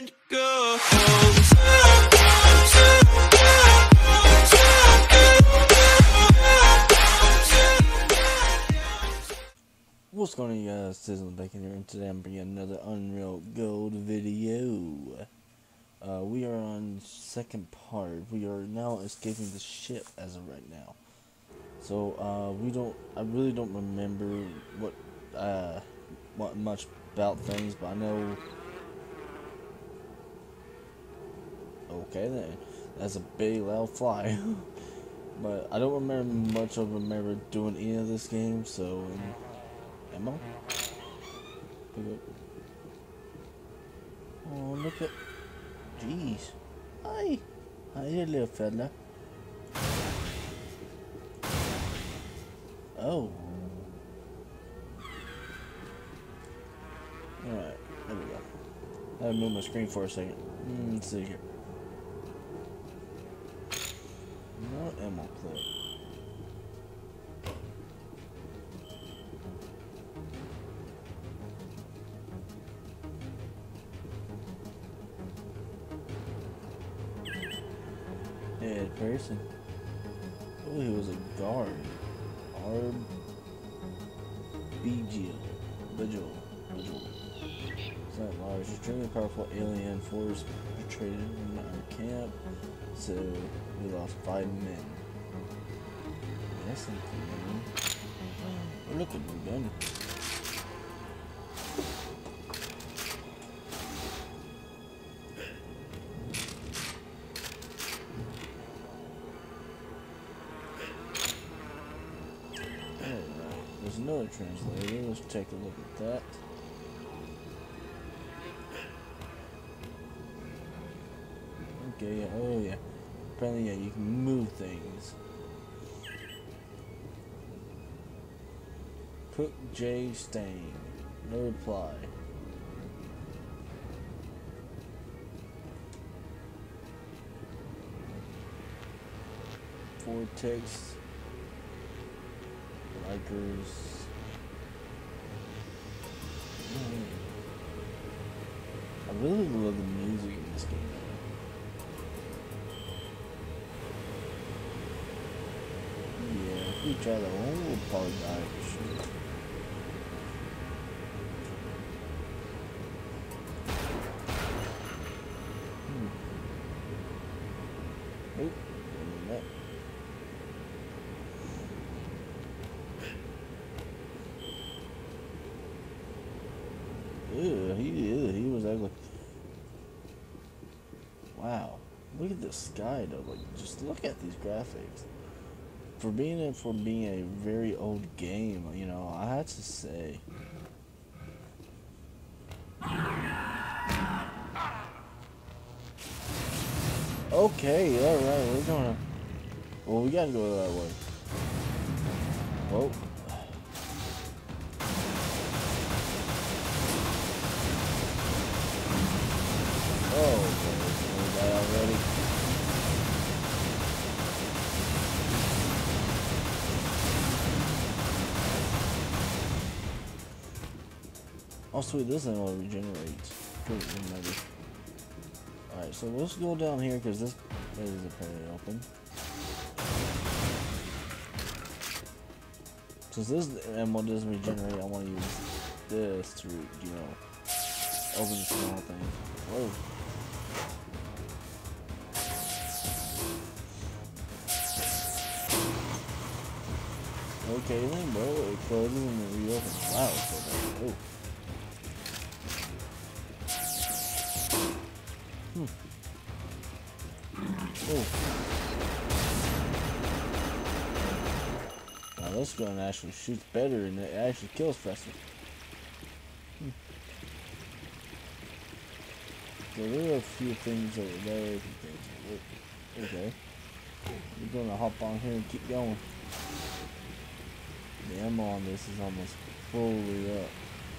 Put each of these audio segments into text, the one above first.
and go. What's going on, you guys? Sizzling Bacon here, and today I'm bringing another Unreal Gold video. We are on second part. We are now escaping the ship as of right now. So I really don't remember what much about things, but I know. Okay then, that's a big loud fly. But I don't remember much of doing any of this game. So ammo. Pick up. Oh, look at. Jeez. Hi. Hi there, little fella. Oh. Alright, there we go. I had to move my screen for a second. Let's see here. No ammo clip. Dead person. Oh, he was a guard. Vigil. It's not large. Extremely powerful alien force betrayed in our camp. So we lost 5 men. That's something, man. Oh, look at the gun. There's another translator. Let's take a look at that. Okay, yeah, oh yeah. Apparently, yeah, you can move things. Cook J. Stain. No reply. Vortex. Rikers. I really love the music in this game. Yeah, if we try that one, we'll probably die for sure. Oh, that. He was ugly. Wow, look at this sky though. Like, just look at these graphics. For being a very old game, you know, I had to say. Okay, all right, we're gonna. Well, we gotta go that way. Whoa. Oh, we got already. Oh, sweet, this thing will regenerate. Alright, so let's go down here because this is apparently open. Since this ammo doesn't regenerate, I want to use this to, you know, open the small thing. Whoa. Okay, then, bro, it closes and then reopens. Wow, so oh. Oh. Now this gun actually shoots better and it actually kills faster. So there are a few things over there. Okay. We're gonna hop on here and keep going. The ammo on this is almost fully up.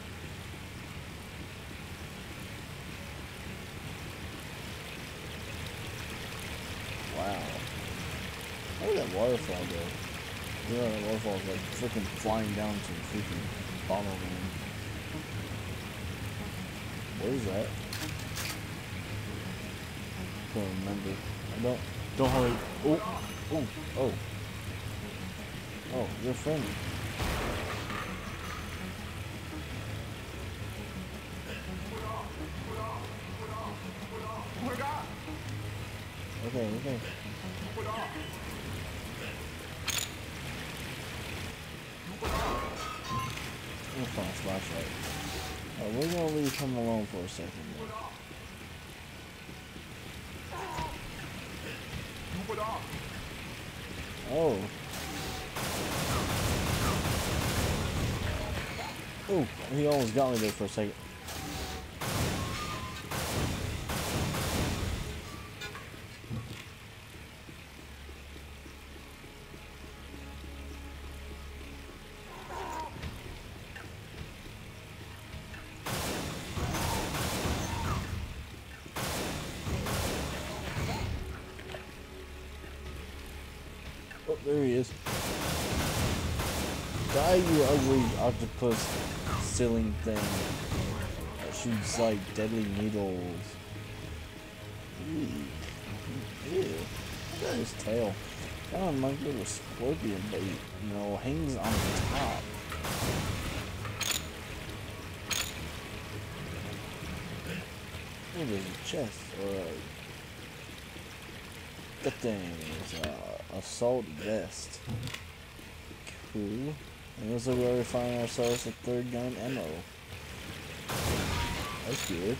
Wow. How did that waterfall go? Yeah, that waterfall's like freaking flying down to the freaking bottom of it. What is that? couldn't remember. I don't hurry. Oh, oh, oh. Oh, you're friendly. Okay, okay. I'm gonna find a flashlight. We're gonna leave him alone for a second. Oh. Oh, he almost got me there for a second. Oh, there he is. Die, you ugly octopus ceiling thing that shoots like deadly needles. Ew. Ew. Look at his tail. Kind of reminds me of a scorpion, but you know, hangs on the top. What is a chest or a good thing? It's assault vest. Cool. And looks like we already find ourselves a third gun ammo. That's good.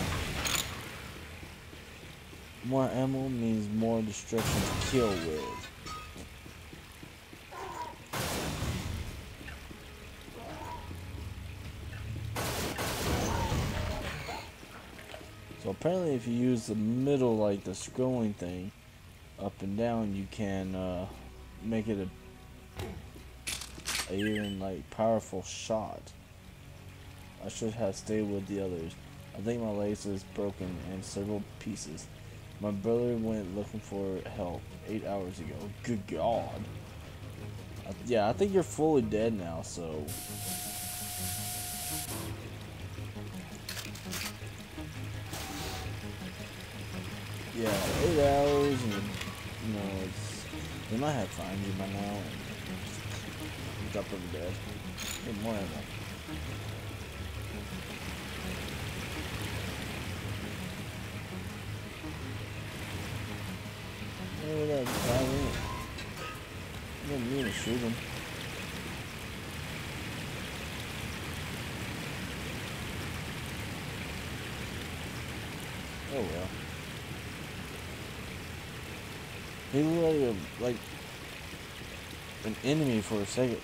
More ammo means more destruction to kill with. So apparently if you use the middle, like the scrolling thing, up and down, you can make it a even like powerful shot. I should have stayed with the others. I think my laser is broken in several pieces. My brother went looking for help 8 hours ago. Good God. Yeah, I think you're fully dead now, so... Yeah, 8 hours and, you know, they might have found you by now and drop them dead. Get more ammo. Look at that guy in it. You didn't mean to shoot him. Oh well. He looked like an enemy for a second.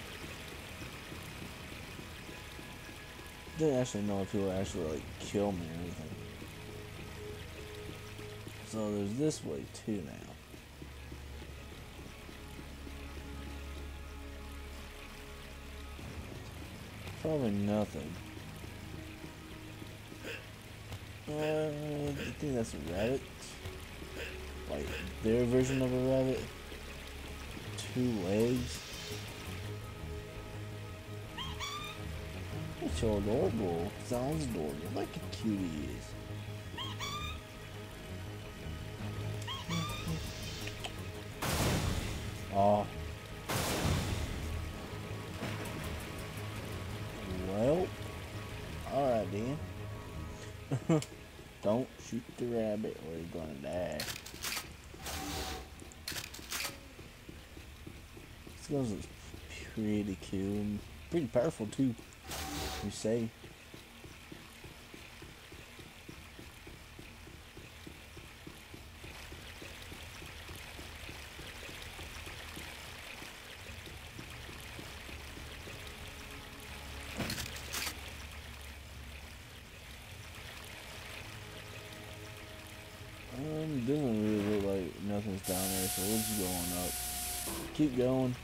Didn't actually know if he would actually like kill me or anything. So there's this way too now. Probably nothing. I think that's a rabbit. Like their version of a rabbit. 2 legs. It's so adorable. Sounds adorable. Like a cutie is. Oh. Well. Alright then. Don't shoot the rabbit or you're gonna die. This gun is pretty cool. Pretty powerful too, you say. Doesn't really look like nothing's down there, so we're just going up. Keep going.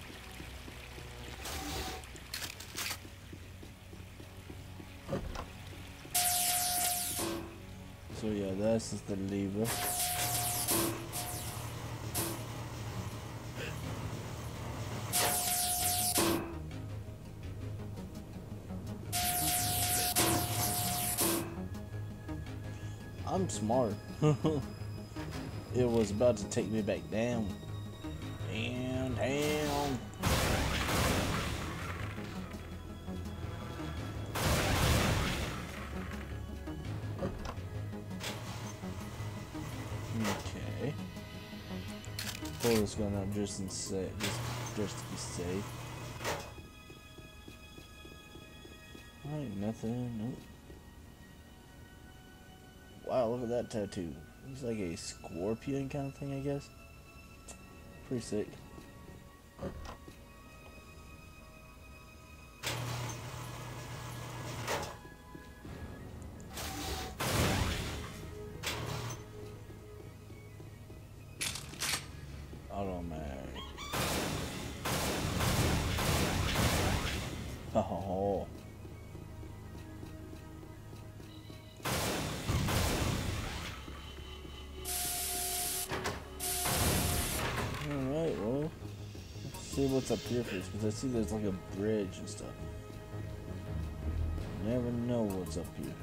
So yeah, this is the lever. I'm smart. it was about to take me back down. Downtown. Okay. Pull this gun out just to be safe. Alright, nothing. Nope. Wow, look at that tattoo. Looks like a scorpion kind of thing, I guess. Pretty sick. Automatic. Oh. Alright, well, let's see what's up here first, because I see there's like a bridge and stuff. Never know what's up here.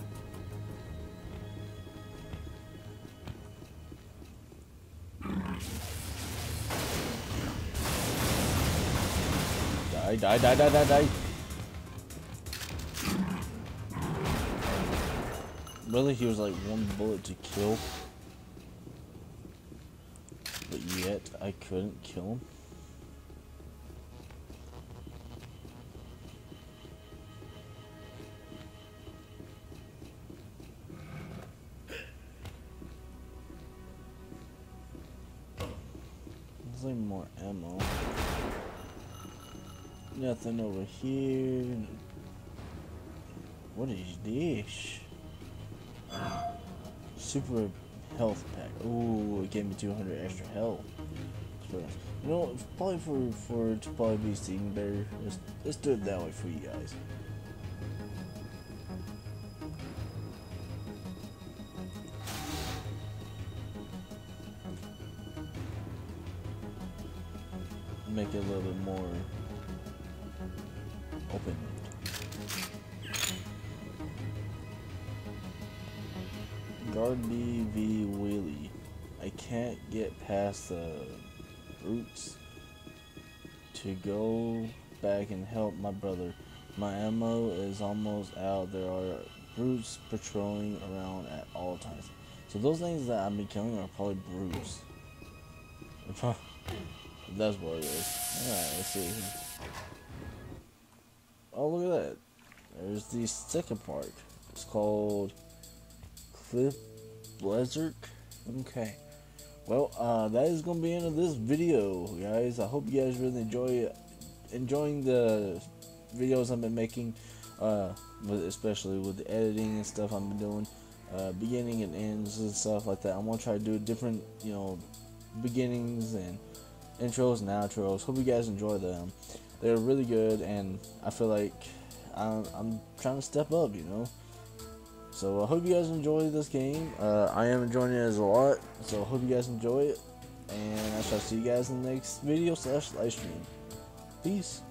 Die. Really, he was like one bullet to kill. But yet, I couldn't kill him. There's like more ammo. Nothing over here. What is this? Super health pack. Ooh, it gave me 200 extra health. You know, probably for it to probably be seen better. Let's do it that way for you guys. Make it a little bit more open. Guard V wheelie. I can't get past the roots to go back and help my brother. My ammo is almost out. There are brutes patrolling around at all times. So those things that I've been killing are probably brutes. That's what it is. Alright, let's see. Oh, look at that. There's the second part. It's called Cliff Blizzard. Okay. Well, that is going to be the end of this video, guys. I hope you guys really enjoying the videos I've been making, especially with the editing and stuff I've been doing, beginning and ends and stuff like that. I'm going to try to do different, beginnings and intros and outros. Hope you guys enjoy them. They're really good, and I feel like I'm trying to step up, So I hope you guys enjoy this game. I am enjoying it a lot, so I hope you guys enjoy it, and I shall see you guys in the next video / live stream. Peace.